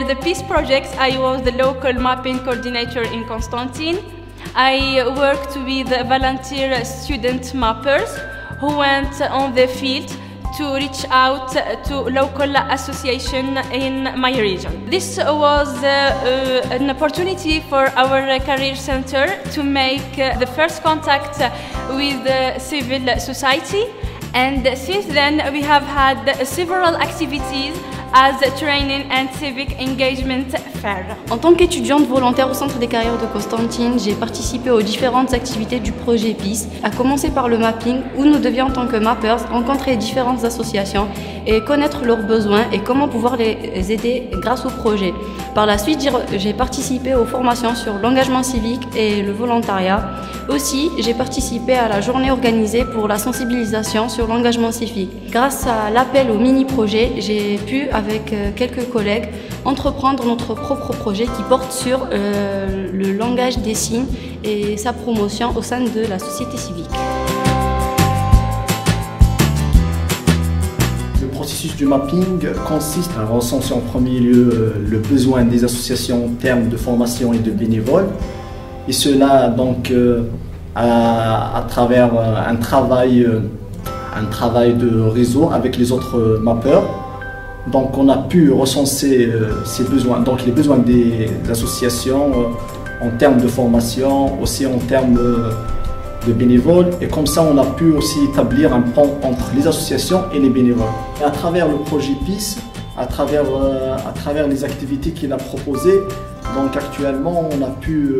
the peace projects, I was the local mapping coordinator in Constantine. I worked with volunteer student mappers who went on the field to reach out to local associations in my region. This was an opportunity for our career center to make the first contact with the civil society, and since then we have had several activities as training and civic engagement fair. En tant qu'étudiante volontaire au Centre des carrières de Constantine, j'ai participé aux différentes activités du projet PEACE, à commencer par le mapping où nous devions en tant que mappers rencontrer différentes associations et connaître leurs besoins et comment pouvoir les aider grâce au projet. Par la suite, j'ai participé aux formations sur l'engagement civique et le volontariat. Aussi, j'ai participé à la journée organisée pour la sensibilisation sur l'engagement civique. Grâce à l'appel au mini-projet, j'ai pu, avec quelques collègues, entreprendre notre propre projet qui porte sur le langage des signes et sa promotion au sein de la société civique. Le processus du mapping consiste à recenser en premier lieu le besoin des associations en termes de formation et de bénévoles, et cela donc à travers un travail de réseau avec les autres mappeurs. Donc on a pu recenser ces besoins, donc les besoins des associations en termes de formation, aussi en termes de bénévoles, et comme ça on a pu aussi établir un pont entre les associations et les bénévoles. Et à travers le projet PEACE, à travers les activités qu'il a proposées, donc actuellement on a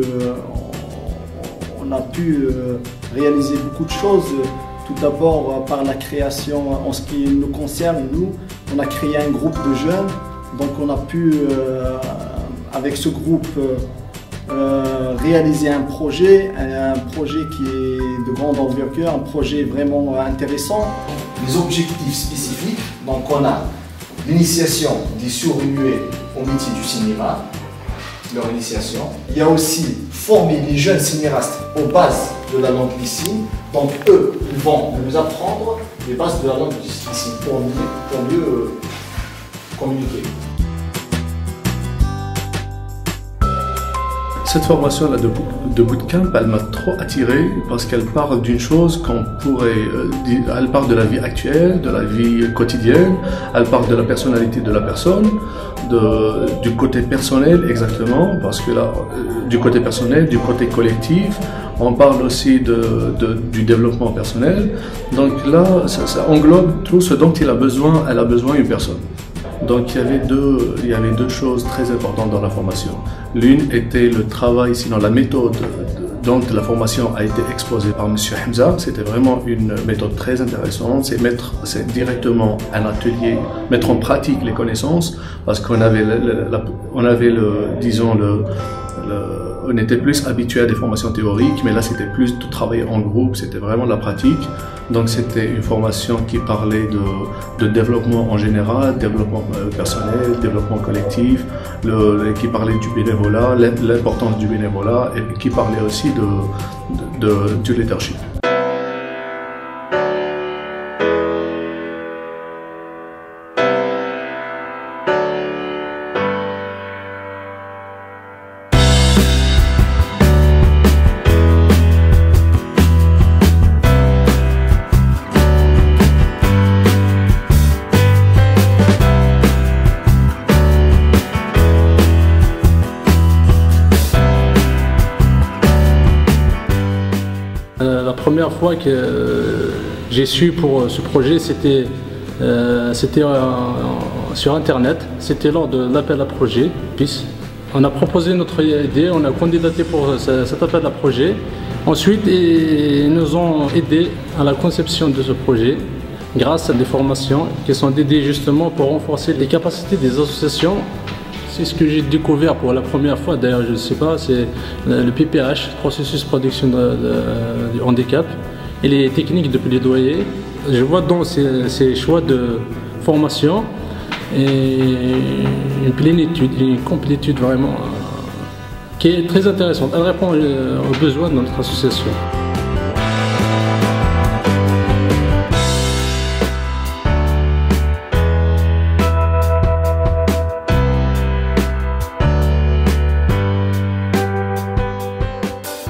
pu réaliser beaucoup de choses. Tout d'abord par la création, en ce qui nous concerne, nous, on a créé un groupe de jeunes, donc on a pu, avec ce groupe, réaliser un projet qui est de grande envergure, un projet vraiment intéressant. Les objectifs spécifiques, donc on a l'initiation des sourds et muets au métier du cinéma, leur initiation. Il y a aussi former les jeunes cinéastes aux bases de la langue des signes. Donc eux, ils vont nous apprendre les bases de la langue des signes pour mieux communiquer. Cette formation-là de bootcamp, elle m'a trop attiré parce qu'elle parle d'une chose qu'on pourrait... Elle parle de la vie actuelle, de la vie quotidienne, elle parle de la personnalité de la personne, du côté personnel exactement, parce que là, du côté personnel, du côté collectif, on parle aussi du développement personnel. Donc là, ça englobe tout ce dont elle a besoin une personne. Donc il y avait deux choses très importantes dans la formation. L'une était le travail, sinon la méthode dont la formation a été exposée par M. Hamza. C'était vraiment une méthode très intéressante. C'est directement un atelier, mettre en pratique les connaissances, parce qu'on avait on était plus habitué à des formations théoriques, mais là c'était plus de travailler en groupe, c'était vraiment de la pratique. Donc c'était une formation qui parlait de développement en général, développement personnel, développement collectif, qui parlait du bénévolat, l'importance du bénévolat, et qui parlait aussi du leadership. La première fois que j'ai su pour ce projet, c'était sur internet, c'était lors de l'appel à projet PEACE. On a proposé notre idée, on a candidaté pour cet appel à projet. Ensuite, ils nous ont aidés à la conception de ce projet grâce à des formations qui sont dédiées justement pour renforcer les capacités des associations. C'est ce que j'ai découvert pour la première fois, d'ailleurs je ne sais pas, c'est le PPH, processus de production du handicap, et les techniques de plaidoyer. Je vois donc ces choix de formation et une plénitude, une complétude vraiment qui est très intéressante. Elle répond aux besoins de notre association.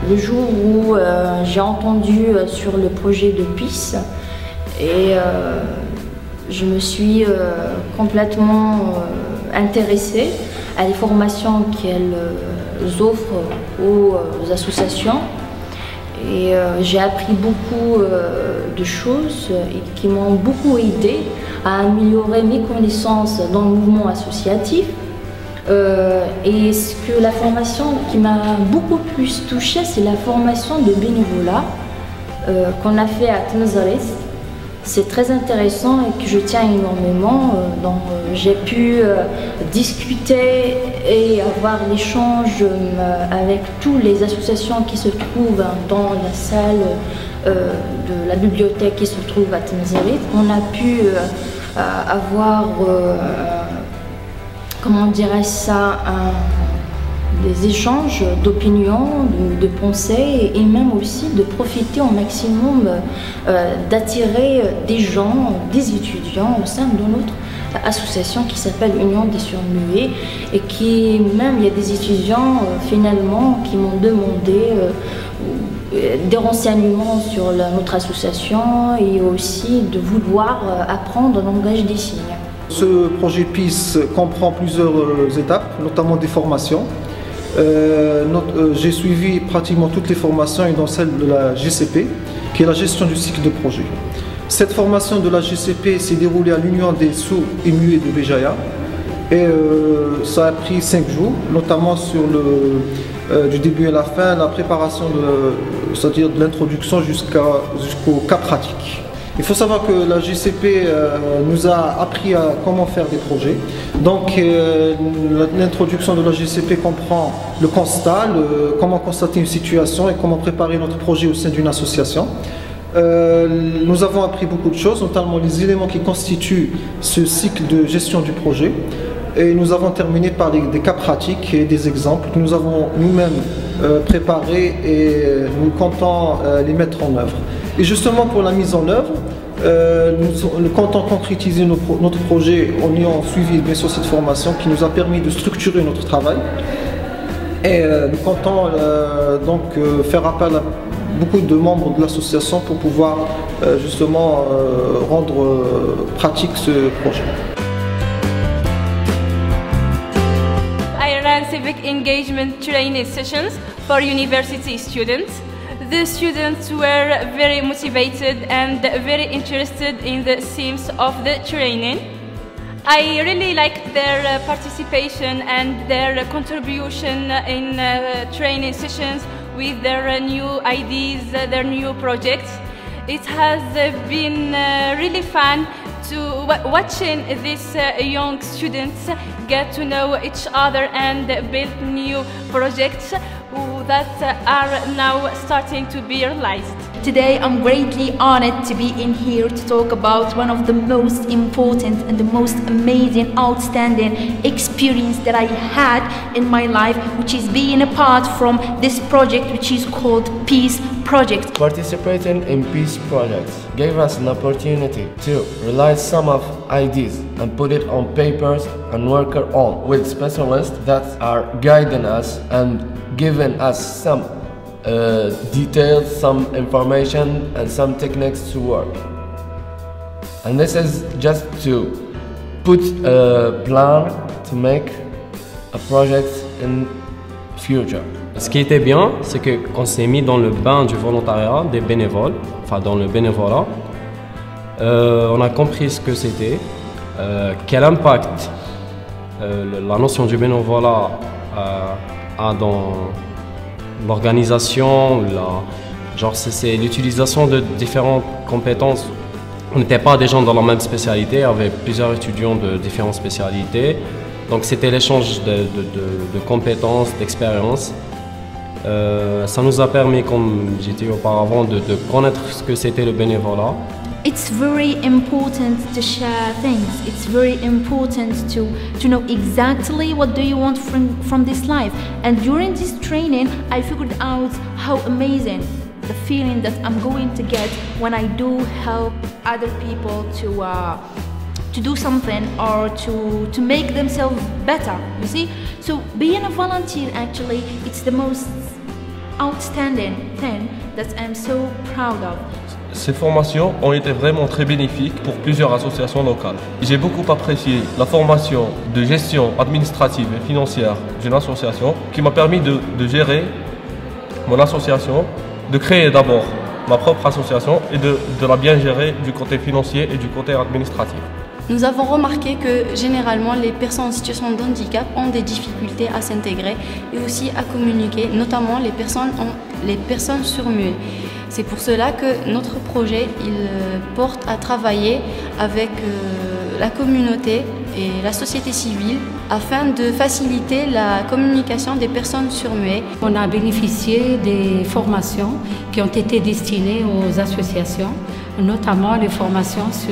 le jour où j'ai entendu sur le projet de PIS et je me suis complètement intéressée à les formations qu'elles offrent aux associations. Et j'ai appris beaucoup de choses qui m'ont beaucoup aidé à améliorer mes connaissances dans le mouvement associatif. Et ce que la formation qui m'a beaucoup plus touchée, c'est la formation de bénévolat qu'on a fait à Tnazaret. C'est très intéressant et que je tiens énormément. Donc j'ai pu discuter et avoir l'échange avec toutes les associations qui se trouvent dans la salle de la bibliothèque qui se trouve à Tnazaret. On a pu avoir, comment dirais-je ça, des échanges d'opinions, de pensées et même aussi de profiter au maximum d'attirer des gens, des étudiants au sein de notre association qui s'appelle Union des Surdmuets et qui, même il y a des étudiants finalement qui m'ont demandé des renseignements sur notre association et aussi de vouloir apprendre le langage des signes. Ce projet PIS comprend plusieurs étapes, notamment des formations. J'ai suivi pratiquement toutes les formations et dans celle de la GCP, qui est la gestion du cycle de projet. Cette formation de la GCP s'est déroulée à l'Union des sourds et muets de Béjaïa et ça a pris 5 jours, notamment sur du début à la fin, la préparation c'est-à-dire de l'introduction jusqu'au cas pratique. Il faut savoir que la GCP nous a appris à comment faire des projets. Donc l'introduction de la GCP comprend le constat, comment constater une situation et comment préparer notre projet au sein d'une association. Nous avons appris beaucoup de choses, notamment les éléments qui constituent ce cycle de gestion du projet. Et nous avons terminé par des cas pratiques et des exemples que nous avons nous-mêmes préparés et nous comptons les mettre en œuvre. Et justement pour la mise en œuvre, nous comptons concrétiser notre projet en ayant suivi bien sûr cette formation qui nous a permis de structurer notre travail. Et nous comptons donc faire appel à beaucoup de membres de l'association pour pouvoir justement rendre pratique ce projet. I ran civic engagement training sessions for university students. The students were very motivated and very interested in the themes of the training. I really liked their participation and their contribution in training sessions with their new ideas, their new projects. It has been really fun to watching these young students get to know each other and build new projects that are now starting to be realized. Today I'm greatly honored to be in here to talk about one of the most important and the most amazing, outstanding experience that I had in my life, which is being a part from this project which is called PIS Project. Participating in PIS Project gave us an opportunity to realize some of ideas and put it on papers and work on with specialists that are guiding us and giving us some details, some information and some techniques to work. And this is just to put a plan to make a project in future. Ce qui était bien, c'est qu'on s'est mis dans le bain du volontariat, des bénévoles, enfin dans le bénévolat. On a compris ce que c'était, quel impact la notion du bénévolat a dans l'organisation, genre c'est l'utilisation de différentes compétences. On n'était pas des gens dans la même spécialité, il y avait plusieurs étudiants de différentes spécialités. Donc c'était l'échange de compétences, d'expériences. Ça nous a permis, comme j'ai dit auparavant, de connaître ce que c'était le bénévolat. It's very important to share things. It's very important to know exactly what do you want from this life. And during this training, I figured out how amazing the feeling that I'm going to get when I do help other people to do something or to make themselves better, you see? So being a volunteer, actually, it's the most outstanding thing that I'm so proud of. Ces formations ont été vraiment très bénéfiques pour plusieurs associations locales. J'ai beaucoup apprécié la formation de gestion administrative et financière d'une association qui m'a permis de gérer mon association, de créer d'abord ma propre association et de la bien gérer du côté financier et du côté administratif. Nous avons remarqué que généralement les personnes en situation de handicap ont des difficultés à s'intégrer et aussi à communiquer, notamment les personnes sourds-muettes. C'est pour cela que notre projet porte à travailler avec la communauté et la société civile afin de faciliter la communication des personnes sourds-muettes. On a bénéficié des formations qui ont été destinées aux associations, notamment les formations sur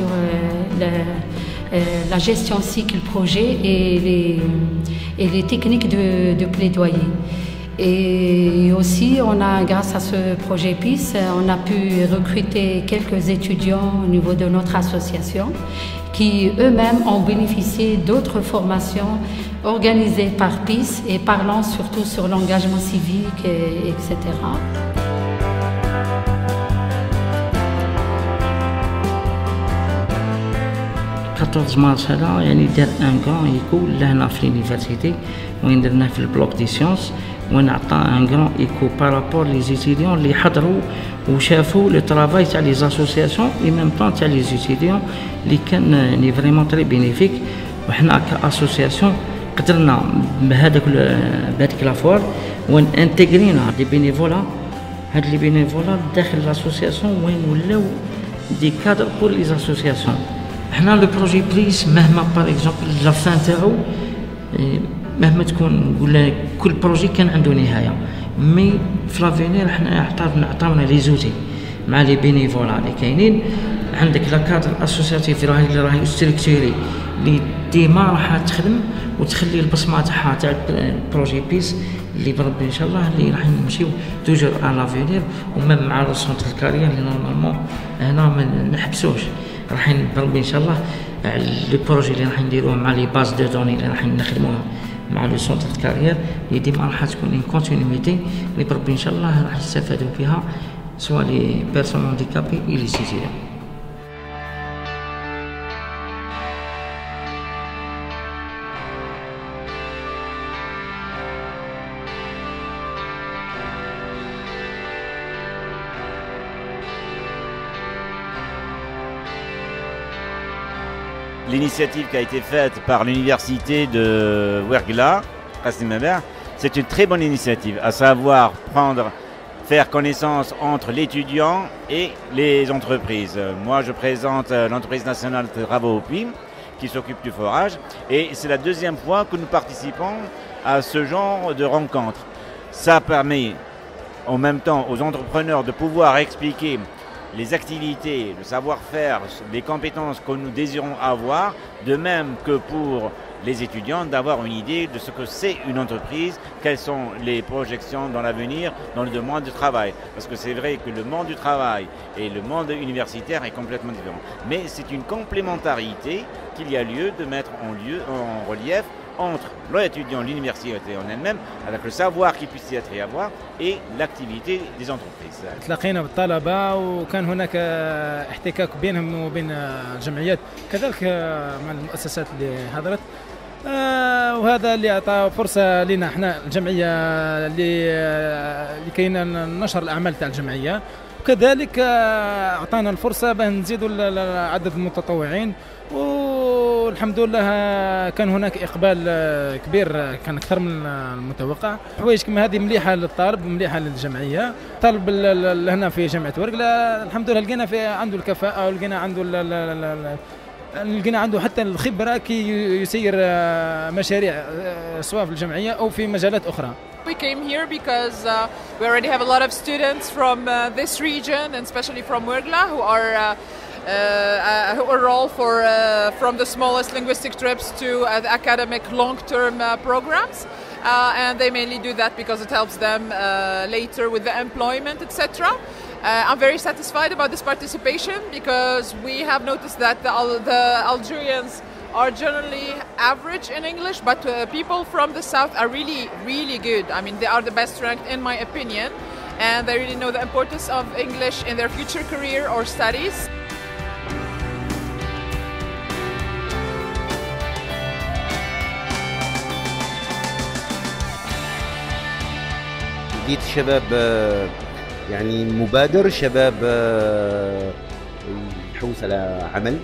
la gestion cycle projet et les techniques de plaidoyer. Et aussi, grâce à ce projet PIS, on a pu recruter quelques étudiants au niveau de notre association qui eux-mêmes ont bénéficié d'autres formations organisées par PIS et parlant surtout sur l'engagement civique, etc. 14 مارس هذا يعني دار ان كرون ايكو لهنا في لونيفرسيتي وين درناه في البلوك دي سيونس وين عطى ان كرون ايكو بارابور لي زيتيديون اللي حضروا وشافوا لو طرافاي تاع لي زاسوسياسيون اي ميم طون تاع لي زيتيديون اللي كان ني فريمون تري بينيفيك. وحنا كاسوسياسيون قدرنا بهذيك لافوار وين انتغرينا دي بينيفولا هاد لي بينيفولا داخل لاسوسياسيون وين ولاو دي كادر بور لي زاسوسياسيون. حنا لو بروجي بليس مهما باغ اكزومبل لا فان تاعو مهما تكون نقول كل بروجي كان عنده نهايه مي في لافينير حنا عطاونا لي زوتي مع لي بينيفولا اللي كاينين. عندك لا كادر اسوسياتيف اللي راهي ستركتوري اللي ديما راح تخدم وتخلي البصمه تاعها تاع البروجي بيس اللي بربي ان شاء الله اللي راح نمشيو توجور على لافينير ومام مع لو سونتر كارير اللي نورمالمون هنا ما نحبسوش. راح بربي ان شاء الله لي بروجي اللي راح نديروه مع لي باز دو دوني اللي راح نخدموها مع لو سونتر كارير اللي ديما راح تكون اون كونتينيتي اللي بربي ان شاء الله راح يستفادوا بها سواء لي بيرسون هانديكابي اي لي سيتيديون. L'initiative qui a été faite par l'université de Ouergla, c'est une très bonne initiative, à savoir faire connaissance entre l'étudiant et les entreprises. Moi, je présente l'entreprise nationale de travaux au PIM, qui s'occupe du forage, et c'est la deuxième fois que nous participons à ce genre de rencontre. Ça permet en même temps aux entrepreneurs de pouvoir expliquer les activités, le savoir-faire, les compétences que nous désirons avoir, de même que pour les étudiants d'avoir une idée de ce que c'est une entreprise, quelles sont les projections dans l'avenir, dans le monde du travail. Parce que c'est vrai que le monde du travail et le monde universitaire est complètement différent. Mais c'est une complémentarité qu'il y a lieu de mettre en relief entre l'étudiant, l'université en elle-même, avec le savoir qu'il puisse y être et avoir, et l'activité des entreprises. تلاقينا بالطلبة وكان هناك احتكاك بينهم وبين الجمعيات كذلك مع المؤسسات اللي حضرت وهذا اللي أعطى فرصة لنا احنا الجمعية لكي ننشر الأعمال تاع الجمعية وكذلك أعطانا الفرصة بأن نزيدوا عدد المتطوعين والحمد لله كان هناك إقبال كبير كان أكثر من المتوقع. حوايج كما هذه مليحة للطالب مليحة للجمعية. طالب هنا في جامعة ورقلة الحمد لله لقينا عنده الكفاءة ولقينا عنده حتى الخبرة كي يسير مشاريع سواء في الجمعية أو في مجالات أخرى. We came here because we already have a lot of students from this region and especially from Ouergla who enroll from the smallest linguistic trips to academic long-term programs. And they mainly do that because it helps them later with the employment, etc. I'm very satisfied about this participation because we have noticed that the Algerians are generally average in English, but people from the south are really, really good. I mean, they are the best ranked in my opinion. and they really know the importance of English in their future career or studies. لقيت شباب يعني مبادر، شباب يحوس على عمل،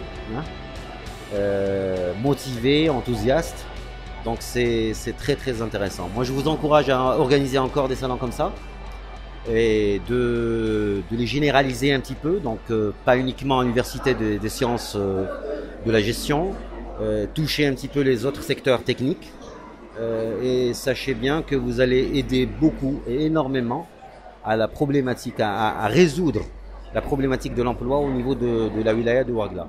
motivé, enthousiaste. Donc c'est très intéressant. Moi je vous encourage à organiser encore des salons comme ça et de les généraliser un petit peu, donc pas uniquement à l'université des sciences de la gestion, toucher un petit peu les autres secteurs techniques. Et sachez bien que vous allez aider beaucoup et énormément à la problématique, à résoudre la problématique de l'emploi au niveau de la wilaya de Ouargla.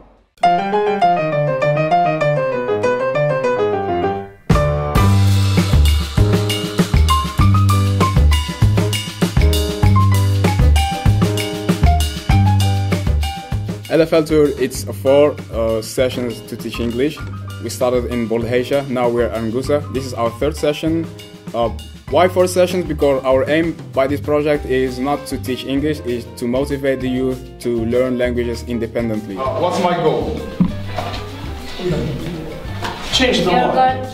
LFL Tour, it's 4 sessions to teach English. We started in Bolhaisha, now we're in Angusa. This is our 3rd session. Why 4 sessions? Because our aim by this project is not to teach English, is to motivate the youth to learn languages independently. What's my goal? Change the world.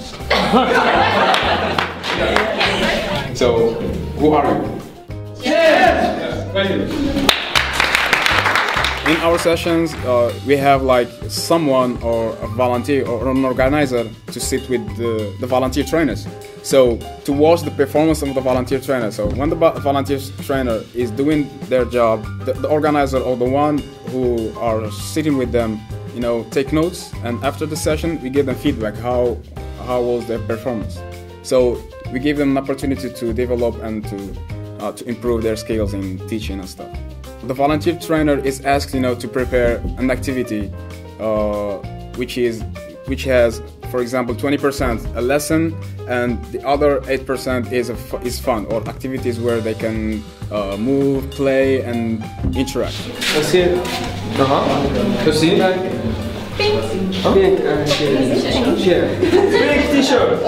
So, who are you? Yes! Thank you. In our sessions, we have like someone or a volunteer or an organizer to sit with the volunteer trainers. So to watch the performance of the volunteer trainer. So when the volunteer trainer is doing their job, the organizer or the one who are sitting with them, you know, take notes. And after the session, we give them feedback. How was their performance? So we give them an opportunity to develop and to improve their skills in teaching and stuff. The volunteer trainer is asked, you know, to prepare an activity which has, for example, 20% a lesson, and the other 8% is fun, or activities where they can move, play, and interact. Big t-shirt.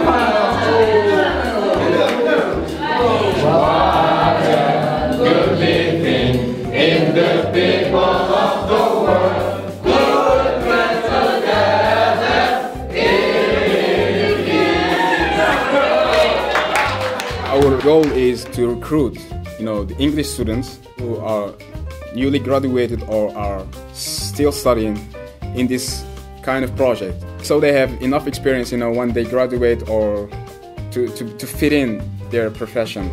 Good living in the people of the world. Good friends together in peace. Our goal is to recruit, you know, the English students who are newly graduated or are still studying in this kind of project, so they have enough experience, you know, when they graduate or to fit in their profession.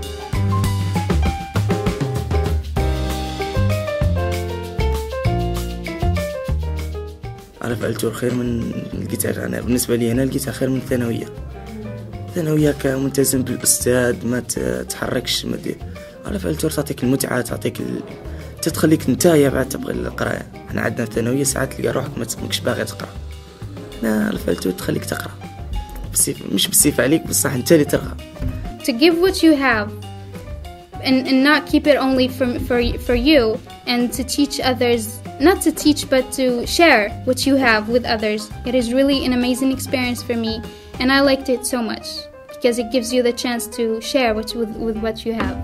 أنا فعلت خير من الجيتار. أنا بالنسبة لي أنا الجيتار خير من الثانوية. الثانوية كملتزم بالأستاذ، ما تتحركش، ما دير. أنا فعلت تعطيك المتعة، تعطيك تخليك نتايا بعد تبغي القراية. احنا عندنا الثانوية ساعات تلقى روحك ما تبقاش باغي تقرا. لا الفلتو تخليك تقرا. مش بالسيف عليك بصح انت اللي تقرا. To give what you have and not keep it only for you, and to teach others, not to teach but to share what you have with others. It is really an amazing experience for me, and I liked it so much because it gives you the chance to share with what you have.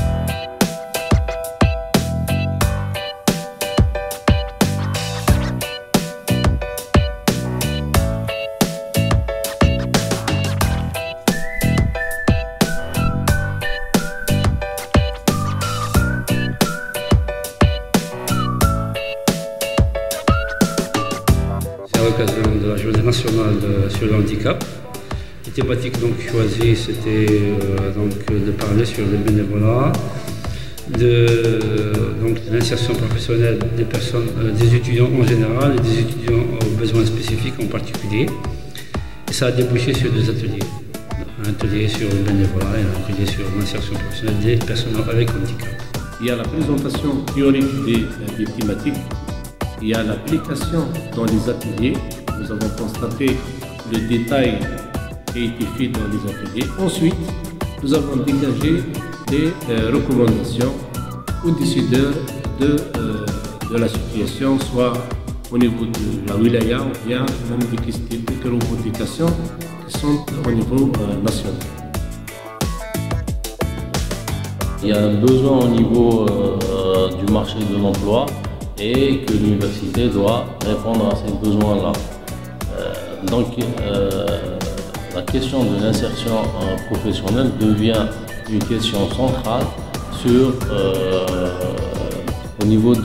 À l'occasion de la journée nationale sur le handicap. Les thématiques donc choisies, c'était de parler sur le bénévolat, de l'insertion professionnelle des personnes, des étudiants en général et des étudiants aux besoins spécifiques en particulier. Et ça a débouché sur deux ateliers. Un atelier sur le bénévolat et un atelier sur l'insertion professionnelle des personnes avec handicap. Il y a la présentation théorique des thématiques. Il y a l'application dans les ateliers. Nous avons constaté le détail qui a été fait dans les ateliers. Ensuite, nous avons dégagé des recommandations aux décideurs de la situation, soit au niveau de la wilaya ou bien même des revendications qui sont au niveau national. Il y a un besoin au niveau du marché de l'emploi et que l'université doit répondre à ces besoins-là. Donc la question de l'insertion professionnelle devient une question centrale au niveau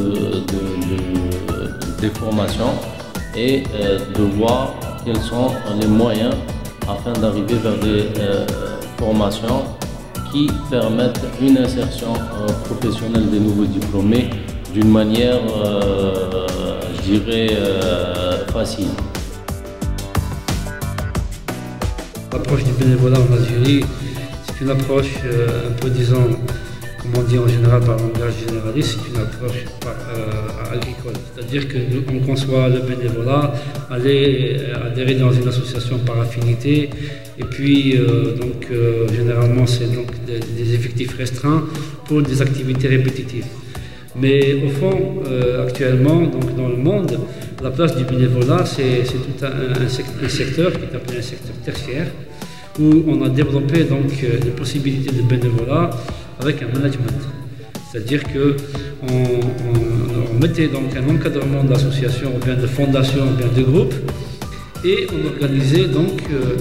des formations et de voir quels sont les moyens afin d'arriver vers des formations qui permettent une insertion professionnelle des nouveaux diplômés d'une manière, je dirais, facile. L'approche du bénévolat en Algérie, c'est une approche un peu, disons, comme on dit en général par langage généraliste, c'est une approche agricole. C'est-à-dire qu'on conçoit le bénévolat, aller adhérer dans une association par affinité, et puis généralement c'est donc des effectifs restreints pour des activités répétitives. Mais au fond, actuellement, donc dans le monde, la place du bénévolat, c'est tout un secteur qui est appelé un secteur tertiaire, où on a développé donc des possibilités de bénévolat avec un management. C'est-à-dire qu'on mettait donc un encadrement d'associations, ou bien de fondations, ou bien de groupes, et on organisait donc,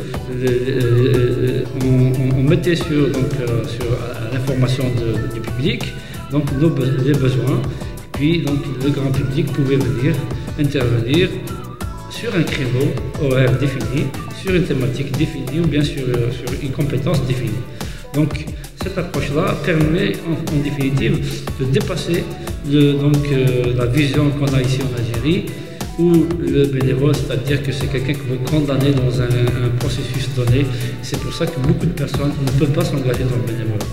on mettait sur l'information du public donc les besoins, puis donc le grand public pouvait venir intervenir sur un créneau horaire défini, sur une thématique définie ou bien sur une compétence définie. Donc cette approche-là permet en définitive de dépasser la vision qu'on a ici en Algérie, où le bénévole, c'est-à-dire que c'est quelqu'un qu'on veut condamner dans un processus donné. C'est pour ça que beaucoup de personnes ne peuvent pas s'engager dans le bénévolat.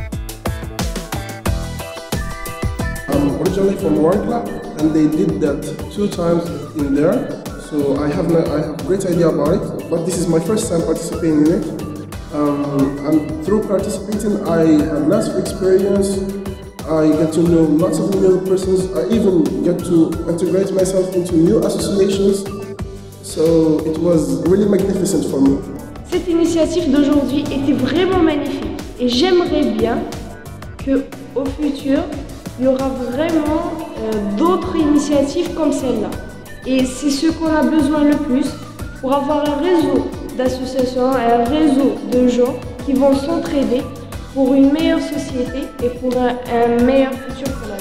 I'm originally from Warkla, and they did that 2 times in there. So I have a great idea about it, but this is my first time participating in it. And through participating, I had lots of experience. I get to know lots of new persons. I even get to integrate myself into new associations. So it was really magnificent for me. Cette initiative d'aujourd'hui était vraiment magnifique et j'aimerais bien qu'au futur, il y aura vraiment d'autres initiatives comme celle-là. Et c'est ce qu'on a besoin le plus pour avoir un réseau d'associations, un réseau de gens qui vont s'entraider pour une meilleure société et pour un meilleur futur pour la vie.